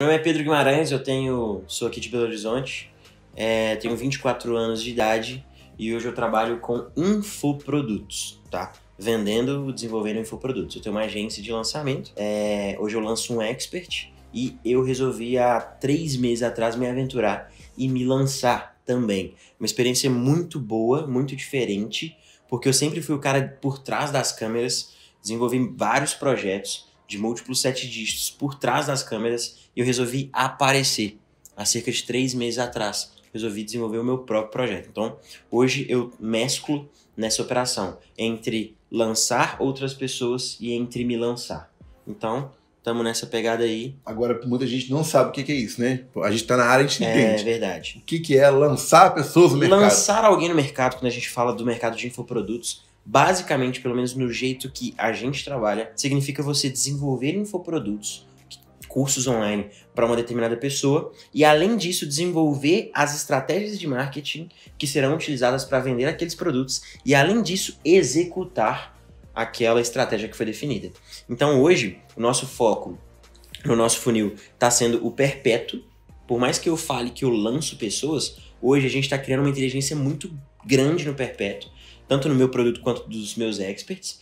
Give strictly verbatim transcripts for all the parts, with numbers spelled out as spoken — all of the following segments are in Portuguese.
Meu nome é Pedro Guimarães, eu tenho, sou aqui de Belo Horizonte, é, tenho vinte e quatro anos de idade e hoje eu trabalho com infoprodutos, tá? Vendendo e desenvolvendo infoprodutos. Eu tenho uma agência de lançamento, é, hoje eu lanço um expert e eu resolvi há três meses atrás me aventurar e me lançar também. Uma experiência muito boa, muito diferente, porque eu sempre fui o cara por trás das câmeras, desenvolvi vários projetos de múltiplos sete dígitos por trás das câmeras e eu resolvi aparecer há cerca de três meses atrás. Resolvi desenvolver o meu próprio projeto. Então, hoje eu mesclo nessa operação entre lançar outras pessoas e entre me lançar. Então, estamos nessa pegada aí. Agora, muita gente não sabe o que é isso, né? A gente tá na área, a gente entende. É verdade. O que é lançar pessoas no mercado? Lançar alguém no mercado, quando a gente fala do mercado de infoprodutos, basicamente, pelo menos no jeito que a gente trabalha, significa você desenvolver infoprodutos, cursos online para uma determinada pessoa e, além disso, desenvolver as estratégias de marketing que serão utilizadas para vender aqueles produtos e, além disso, executar aquela estratégia que foi definida. Então, hoje, o nosso foco no nosso funil está sendo o perpétuo. Por mais que eu fale que eu lanço pessoas, hoje a gente está criando uma inteligência muito grande no perpétuo, tanto no meu produto quanto dos meus experts,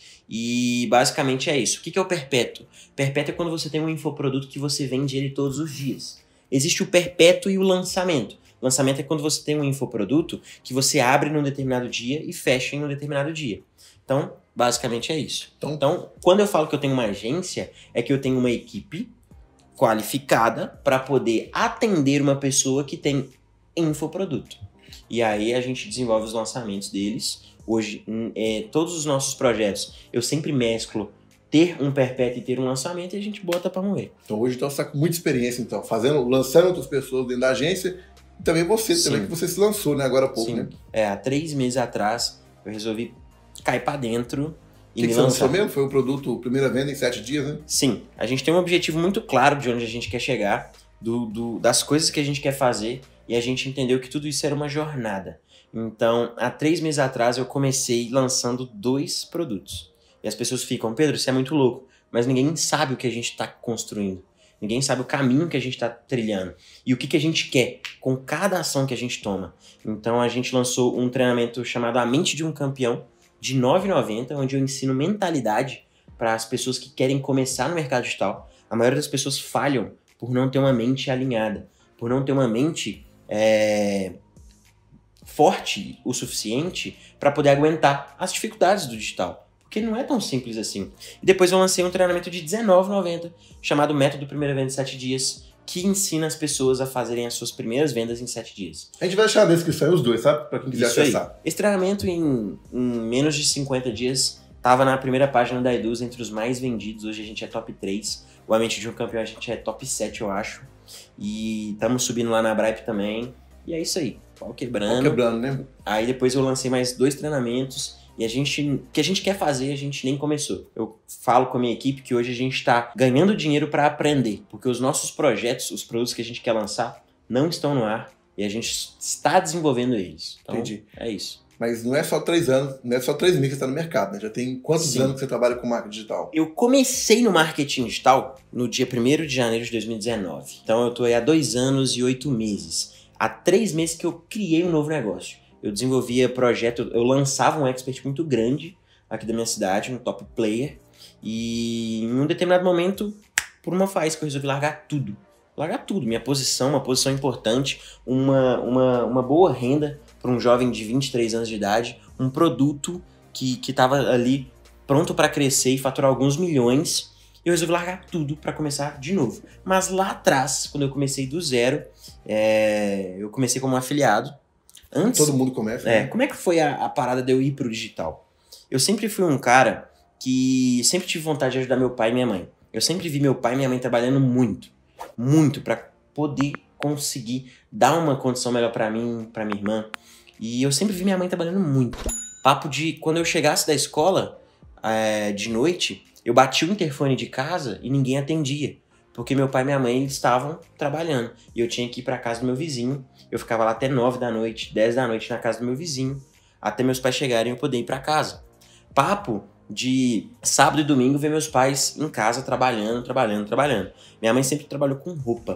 e basicamente é isso. O que é o perpétuo? Perpétuo é quando você tem um infoproduto que você vende ele todos os dias. Existe o perpétuo e o lançamento. O lançamento é quando você tem um infoproduto que você abre num determinado dia e fecha em um determinado dia. Então, basicamente é isso. Então, então quando eu falo que eu tenho uma agência, é que eu tenho uma equipe qualificada para poder atender uma pessoa que tem infoproduto. E aí a gente desenvolve os lançamentos deles. Hoje, é, todos os nossos projetos, eu sempre mesclo ter um perpétuo e ter um lançamento e a gente bota para morrer. Então hoje então, você está com muita experiência, então, fazendo, lançando outras pessoas dentro da agência e também você, Sim. também que você se lançou, né, agora há pouco, Sim. né? É, há três meses atrás eu resolvi cair para dentro e que me que você lançar. lançou mesmo? Foi o produto, primeira venda em sete dias, né? Sim, a gente tem um objetivo muito claro de onde a gente quer chegar, do, do, das coisas que a gente quer fazer e a gente entendeu que tudo isso era uma jornada. Então, há três meses atrás eu comecei lançando dois produtos. E as pessoas ficam, Pedro, isso é muito louco, mas ninguém sabe o que a gente está construindo. Ninguém sabe o caminho que a gente está trilhando. E o que, que a gente quer com cada ação que a gente toma. Então, a gente lançou um treinamento chamado A Mente de um Campeão, de nove reais e noventa centavos, onde eu ensino mentalidade para as pessoas que querem começar no mercado digital. A maioria das pessoas falham por não ter uma mente alinhada, por não ter uma mente é, forte o suficiente para poder aguentar as dificuldades do digital. Porque não é tão simples assim. E depois eu lancei um treinamento de dezenove reais e noventa centavos, chamado Método Primeira Venda em sete dias, que ensina as pessoas a fazerem as suas primeiras vendas em sete dias. A gente vai deixar na descrição os dois, sabe? Para quem quiser Isso acessar. Aí. Esse treinamento em, em menos de cinquenta dias estava na primeira página da Eduz entre os mais vendidos. Hoje a gente é top três. O A Mente de um Campeão a gente é top sete, eu acho. E estamos subindo lá na Bripe também. E é isso aí. Pau quebrando. Pau quebrando, né? Aí depois eu lancei mais dois treinamentos. E a gente, o que a gente quer fazer, a gente nem começou. Eu falo com a minha equipe que hoje a gente está ganhando dinheiro para aprender. Porque os nossos projetos, os produtos que a gente quer lançar, não estão no ar. E a gente está desenvolvendo eles. Então, Entendi. É isso. Mas não é só três anos, não é só três meses que você está no mercado, né? Já tem quantos Sim. anos que você trabalha com marketing digital? Eu comecei no marketing digital no dia primeiro de janeiro de dois mil e dezenove. Então eu estou aí há dois anos e oito meses. Há três meses que eu criei um novo negócio. Eu desenvolvia projeto, eu lançava um expert muito grande aqui da minha cidade, um top player. E em um determinado momento, por uma faísca, eu resolvi largar tudo. Largar tudo, minha posição, uma posição importante, uma, uma, uma boa renda para um jovem de vinte e três anos de idade, um produto que estava ali pronto para crescer e faturar alguns milhões. Eu resolvi largar tudo para começar de novo. Mas lá atrás, quando eu comecei do zero, é, eu comecei como afiliado. Antes, Todo mundo começa. É, né? como é que foi a, a parada de eu ir pro digital? Eu sempre fui um cara que sempre tive vontade de ajudar meu pai e minha mãe. Eu sempre vi meu pai e minha mãe trabalhando muito, muito para poder conseguir dar uma condição melhor para mim, para minha irmã. E eu sempre vi minha mãe trabalhando muito. Papo de quando eu chegasse da escola é, de noite, eu bati o interfone de casa e ninguém atendia. Porque meu pai e minha mãe eles estavam trabalhando. E eu tinha que ir para casa do meu vizinho. Eu ficava lá até nove da noite, dez da noite na casa do meu vizinho. Até meus pais chegarem e eu poder ir para casa. Papo de sábado e domingo ver meus pais em casa trabalhando, trabalhando, trabalhando. Minha mãe sempre trabalhou com roupa.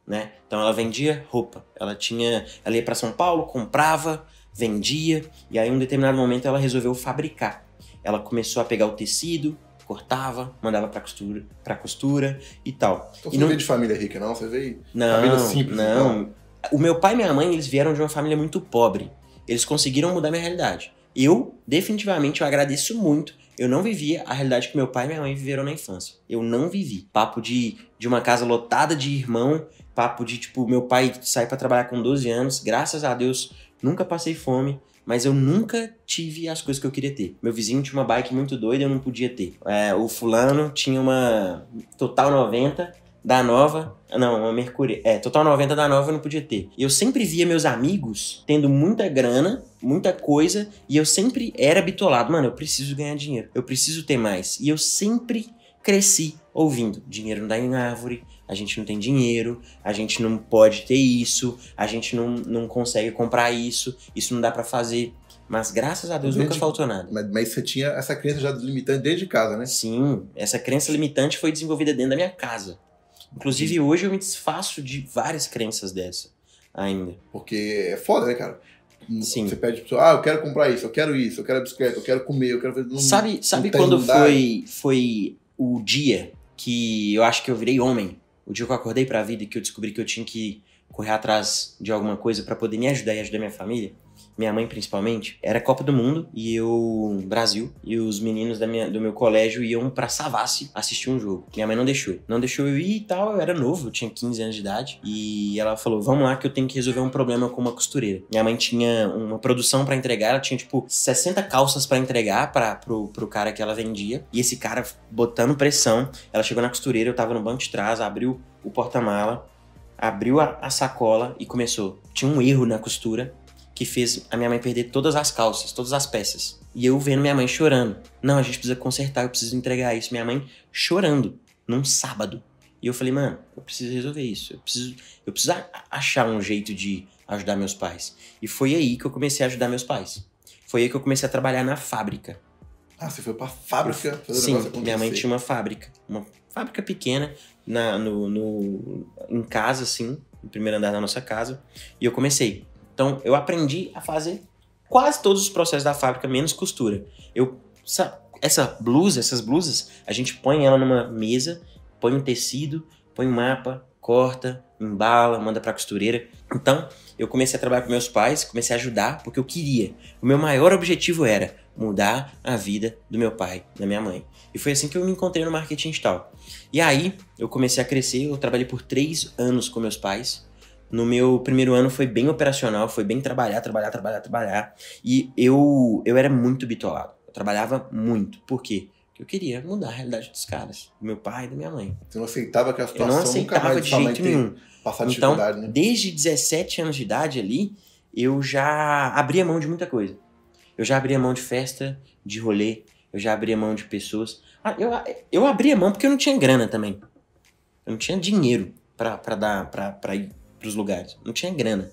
né? Então ela vendia roupa. Ela tinha, ela ia para São Paulo, comprava, vendia, e aí em um determinado momento ela resolveu fabricar. Ela começou a pegar o tecido, cortava, mandava para costura, para costura e tal. Então e você não veio de família rica, não? Você veio de não, família simples? Não, Então. O meu pai e minha mãe, eles vieram de uma família muito pobre. Eles conseguiram mudar minha realidade. Eu, definitivamente, eu agradeço muito. Eu não vivia a realidade que meu pai e minha mãe viveram na infância. Eu não vivi. Papo de, de uma casa lotada de irmão, papo de, tipo, meu pai sai pra trabalhar com doze anos, graças a Deus, nunca passei fome, mas eu nunca tive as coisas que eu queria ter. Meu vizinho tinha uma bike muito doida, eu não podia ter. É, o fulano tinha uma Total noventa da nova, não, uma Mercury, é, Total noventa da nova eu não podia ter. E eu sempre via meus amigos tendo muita grana, muita coisa, e eu sempre era bitolado, mano, eu preciso ganhar dinheiro, eu preciso ter mais. E eu sempre cresci ouvindo, dinheiro não dá em árvore, a gente não tem dinheiro, a gente não pode ter isso, a gente não, não consegue comprar isso, isso não dá pra fazer. Mas graças a Deus Desde, nunca faltou nada. Mas, mas você tinha essa crença já limitante desde casa, né? Sim, essa crença limitante foi desenvolvida dentro da minha casa. Inclusive, hoje eu me desfaço de várias crenças dessa ainda. Porque é foda, né, cara? Sim. Você pede pra pessoa, ah, eu quero comprar isso, eu quero isso, eu quero a bicicleta, eu quero comer, eu quero fazer... Não, sabe sabe não quando foi, foi o dia que eu acho que eu virei homem? O dia que eu acordei pra vida e que eu descobri que eu tinha que correr atrás de alguma coisa pra poder me ajudar e ajudar minha família? Minha mãe, principalmente. Era Copa do Mundo e eu... Brasil. E os meninos da minha, do meu colégio iam pra Savassi assistir um jogo. Minha mãe não deixou. Não deixou eu ir e tal. Eu era novo, eu tinha quinze anos de idade. E ela falou, vamos lá que eu tenho que resolver um problema com uma costureira. Minha mãe tinha uma produção pra entregar. Ela tinha, tipo, sessenta calças pra entregar pra, pro, pro cara que ela vendia. E esse cara botando pressão. Ela chegou na costureira, eu tava no banco de trás, abriu o porta-mala, abriu a, a sacola e começou. Tinha um erro na costura que fez a minha mãe perder todas as calças, todas as peças. E eu vendo minha mãe chorando. Não, a gente precisa consertar, eu preciso entregar isso. Minha mãe chorando, num sábado. E eu falei, mano, eu preciso resolver isso. Eu preciso, eu preciso achar um jeito de ajudar meus pais. E foi aí que eu comecei a ajudar meus pais. Foi aí que eu comecei a trabalhar na fábrica. Ah, você foi pra fábrica fazer Sim, o negócio acontecer. Minha mãe tinha uma fábrica. Uma fábrica pequena, na, no, no, em casa, assim, no primeiro andar da nossa casa. E eu comecei. Então, eu aprendi a fazer quase todos os processos da fábrica, menos costura. Eu, essa, essa blusa, essas blusas, a gente põe ela numa mesa, põe um tecido, põe um mapa, corta, embala, manda pra costureira. Então, eu comecei a trabalhar com meus pais, comecei a ajudar, porque eu queria. O meu maior objetivo era mudar a vida do meu pai, da minha mãe. E foi assim que eu me encontrei no marketing digital. E aí, eu comecei a crescer, eu trabalhei por três anos com meus pais. No meu primeiro ano foi bem operacional, foi bem trabalhar, trabalhar, trabalhar, trabalhar. E eu, eu era muito bitolado. Eu trabalhava muito. Por quê? Porque eu queria mudar a realidade dos caras. Do meu pai e da minha mãe. Você não aceitava que a Eu situação não aceitava de jeito nenhum. Passar Então, dificuldade, né? desde dezessete anos de idade ali, eu já abria mão de muita coisa. Eu já abria mão de festa, de rolê. Eu já abria mão de pessoas. Ah, eu, eu abria mão porque eu não tinha grana também. Eu não tinha dinheiro pra, pra, dar, pra, pra ir pros lugares. Não tinha grana.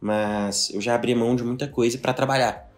Mas eu já abri mão de muita coisa pra trabalhar.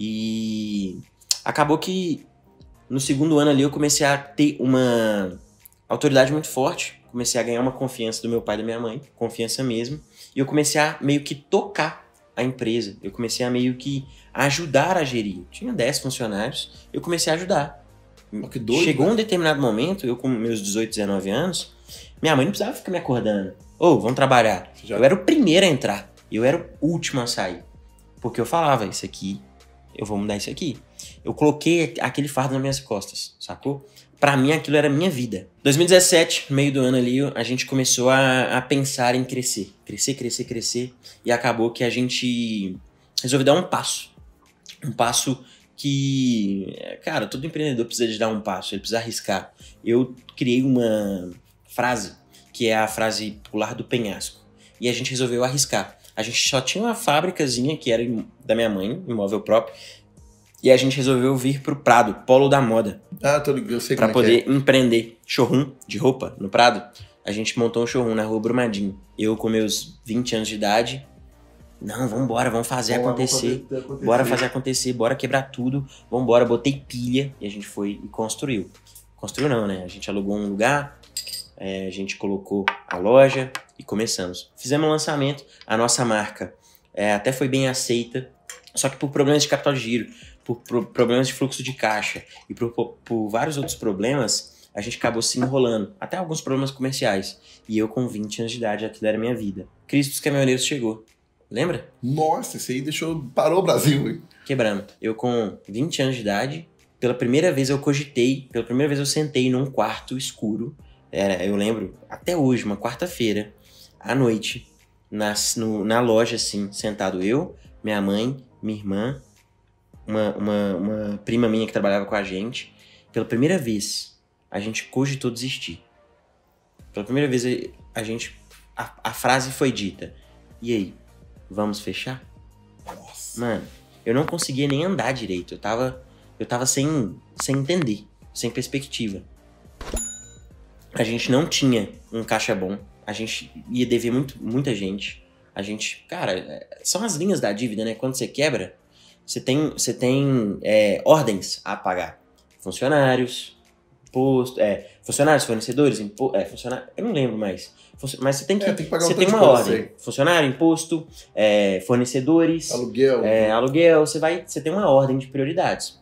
E acabou que no segundo ano ali eu comecei a ter uma autoridade muito forte. Comecei a ganhar uma confiança do meu pai e da minha mãe. Confiança mesmo. E eu comecei a meio que tocar a empresa. Eu comecei a meio que ajudar a gerir. Eu tinha dez funcionários. Eu comecei a ajudar. Oh, que doido, Chegou né? um determinado momento, eu com meus dezoito, dezenove anos, minha mãe não precisava ficar me acordando. Ô, oh, vamos trabalhar. Já. Eu era o primeiro a entrar. Eu era o último a sair. Porque eu falava, isso aqui, eu vou mudar isso aqui. Eu coloquei aquele fardo nas minhas costas, sacou? Pra mim, aquilo era a minha vida. dois mil e dezessete, meio do ano ali, a gente começou a, a pensar em crescer. Crescer, crescer, crescer. E acabou que a gente resolveu dar um passo. Um passo que, cara, todo empreendedor precisa de dar um passo, ele precisa arriscar. Eu criei uma frase, que é a frase popular do penhasco. E a gente resolveu arriscar. A gente só tinha uma fábricazinha, que era da minha mãe, imóvel próprio, e a gente resolveu vir pro Prado, polo da moda. Ah, tô ligado, eu sei pra como poder é que é. empreender. Showroom de roupa no Prado. A gente montou um showroom na Rua Brumadinho. Eu com meus vinte anos de idade, não, vambora, vamos fazer Bom, acontecer. vamos fazer acontecer. Bora fazer acontecer, bora quebrar tudo. Vambora, botei pilha e a gente foi e construiu. Construiu não, né? A gente alugou um lugar, É, a gente colocou a loja e começamos. Fizemos um lançamento, a nossa marca é, até foi bem aceita, só que por problemas de capital de giro, por, por problemas de fluxo de caixa e por, por, por vários outros problemas, a gente acabou se enrolando, até alguns problemas comerciais. E eu com vinte anos de idade, aquilo era a minha vida. Cristo dos Caminhoneiros chegou, lembra? Nossa, esse aí deixou, parou o Brasil, hein? Quebrando. Eu com vinte anos de idade, pela primeira vez eu cogitei, pela primeira vez eu sentei num quarto escuro. Era, eu lembro, até hoje, uma quarta-feira, à noite, na, no, na loja, assim, sentado eu, minha mãe, minha irmã, uma, uma, uma prima minha que trabalhava com a gente. Pela primeira vez, a gente cogitou desistir. Pela primeira vez, a gente... A, a frase foi dita. E aí, vamos fechar? Nossa. Mano, eu não conseguia nem andar direito. Eu tava, eu tava sem, sem entender, sem perspectiva. A gente não tinha um caixa bom. A gente ia dever muito, muita gente. A gente... Cara, são as linhas da dívida, né? Quando você quebra, você tem, você tem é, ordens a pagar. Funcionários, imposto... É, funcionários, fornecedores, imposto... É, funcionário... Eu não lembro mais. Mas você tem que... É, tem que pagar você um tem tanto uma de coisa, ordem. sei. Funcionário, imposto, é, fornecedores... Aluguel. É, aluguel. Você, vai, você tem uma ordem de prioridades.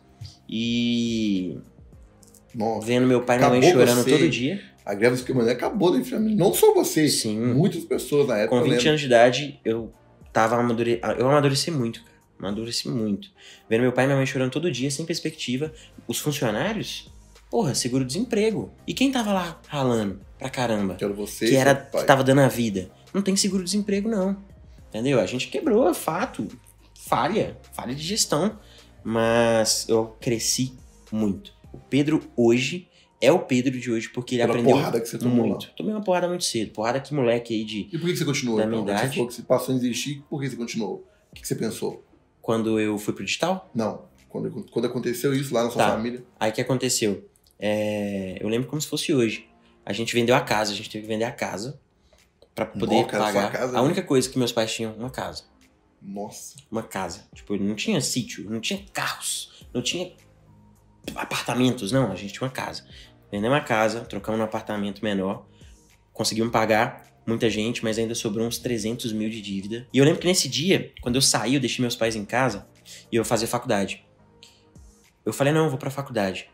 E... Nossa. Vendo meu pai e minha mãe Acabou chorando você. todo dia. A greve dos caminhoneiros acabou definitivamente. Não só você. Sim. Muitas pessoas na época. Com eu vinte lembro. anos de idade, eu tava amadure... eu amadureci muito, cara. Amadureci muito. Vendo meu pai e minha mãe chorando todo dia, sem perspectiva. Os funcionários, porra, seguro-desemprego. E quem tava lá ralando pra caramba? Que era você. Que, e era, seu pai. que tava dando a vida. Não tem seguro-desemprego, não. Entendeu? A gente quebrou, é fato. Falha. Falha de gestão. Mas eu cresci muito. O Pedro hoje... É o Pedro de hoje, porque ele Pela aprendeu porrada que você tomou muito. lá. Tomei uma porrada muito cedo. Porrada que moleque aí de... E por que que você continuou, Da então? minha Você idade. falou que você passou a desistir, por que você continuou? O que que você pensou? Quando eu fui pro digital, Não. Quando, quando aconteceu isso lá na sua Tá. família. aí que aconteceu? É, eu lembro como se fosse hoje. A gente vendeu a casa, a gente teve que vender a casa pra poder Nossa, era sua pagar. casa, a né? única coisa que meus pais tinham, uma casa. Nossa. Uma casa. Tipo, não tinha sítio, não tinha carros, não tinha apartamentos, não. A gente tinha uma casa. Vendemos uma casa, trocamos num apartamento menor, conseguimos pagar muita gente, mas ainda sobrou uns trezentos mil de dívida. E eu lembro que nesse dia, quando eu saí, eu deixei meus pais em casa e eu fazia faculdade. Eu falei, não, eu vou pra faculdade.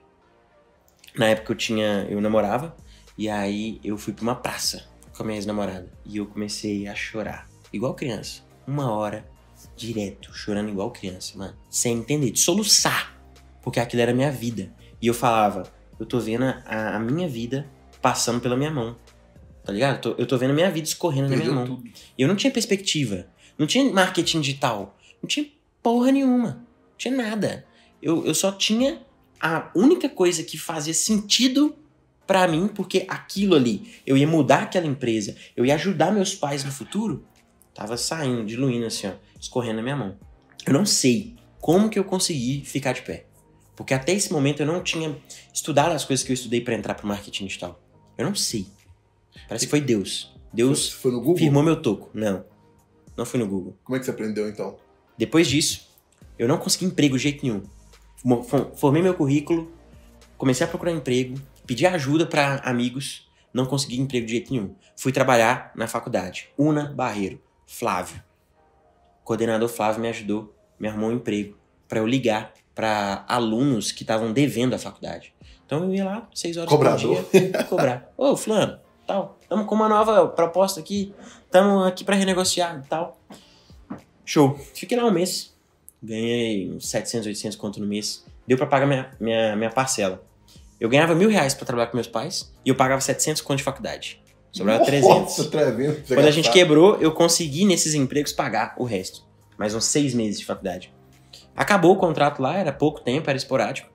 Na época eu tinha, eu namorava, e aí eu fui pra uma praça com a minha ex-namorada. E eu comecei a chorar, igual criança. Uma hora, direto, chorando igual criança, mano. Sem entender, de soluçar, porque aquilo era a minha vida. E eu falava... Eu tô vendo a, a minha vida passando pela minha mão. Tá ligado? Eu tô, eu tô vendo a minha vida escorrendo na minha Perdeu mão. tudo. E eu não tinha perspectiva. Não tinha marketing digital. Não tinha porra nenhuma. Não tinha nada. Eu, eu só tinha a única coisa que fazia sentido pra mim, porque aquilo ali, eu ia mudar aquela empresa, eu ia ajudar meus pais no futuro, tava saindo, diluindo assim, ó, escorrendo na minha mão. Eu não sei como que eu consegui ficar de pé. Porque até esse momento eu não tinha estudado as coisas que eu estudei pra entrar pro marketing digital. Eu não sei. Parece que foi Deus. Deus Foi no Google? firmou meu toco. Não. Não foi no Google. Como é que você aprendeu, então? Depois disso, eu não consegui emprego de jeito nenhum. Mo- fo- Formei meu currículo, comecei a procurar emprego, pedi ajuda pra amigos, não consegui emprego de jeito nenhum. Fui trabalhar na faculdade. Una Barreiro. Flávio. O coordenador Flávio me ajudou, me arrumou um emprego pra eu ligar para alunos que estavam devendo a faculdade. Então eu ia lá, seis horas Cobrador. por dia, cobrar. Ô, fulano, tal, estamos com uma nova proposta aqui, estamos aqui para renegociar e tal. Show. Fiquei lá um mês, ganhei uns setecentos, oitocentos conto no mês, deu para pagar minha, minha, minha parcela. Eu ganhava mil reais para trabalhar com meus pais e eu pagava setecentos conto de faculdade. Sobrava trezentos. Nossa, trezentos. Quando a gente quebrou, eu consegui nesses empregos pagar o resto. Mais uns seis meses de faculdade. Acabou o contrato lá, era pouco tempo, era esporádico.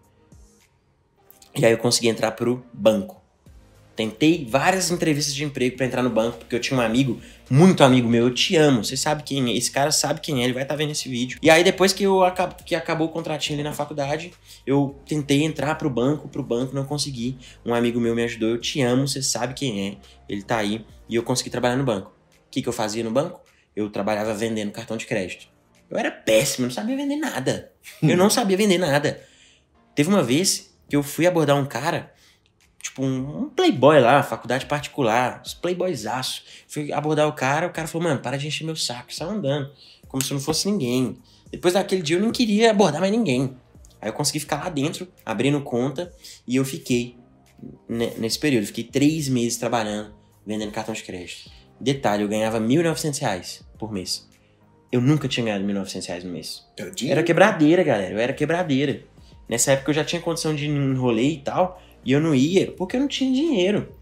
E aí eu consegui entrar pro banco. Tentei várias entrevistas de emprego pra entrar no banco, porque eu tinha um amigo, muito amigo meu, eu te amo, você sabe quem é, esse cara sabe quem é, ele vai estar vendo esse vídeo. E aí depois que, eu acab... que acabou o contratinho ali na faculdade, eu tentei entrar pro banco, pro banco, não consegui. Um amigo meu me ajudou, eu te amo, você sabe quem é, ele tá aí, e eu consegui trabalhar no banco. O que que eu fazia no banco? Eu trabalhava vendendo cartão de crédito. Eu era péssimo, eu não sabia vender nada. Eu não sabia vender nada. Teve uma vez que eu fui abordar um cara, tipo, um, um playboy lá, faculdade particular, os playboyzaço. Fui abordar o cara, o cara falou, mano, para de encher meu saco, saiu andando, como se eu não fosse ninguém. Depois daquele dia eu não queria abordar mais ninguém. Aí eu consegui ficar lá dentro, abrindo conta, e eu fiquei nesse período, fiquei três meses trabalhando, vendendo cartão de crédito. Detalhe, eu ganhava mil e novecentos reais por mês. Eu nunca tinha ganhado mil e novecentos reais no mês. Era dinheiro? Era quebradeira, galera, eu era quebradeira. Nessa época eu já tinha condição de ir em rolê e tal, e eu não ia porque eu não tinha dinheiro.